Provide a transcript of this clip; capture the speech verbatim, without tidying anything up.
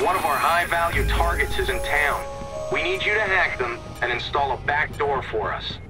One of our high-value targets is in town. We need you to hack them and install a back door for us.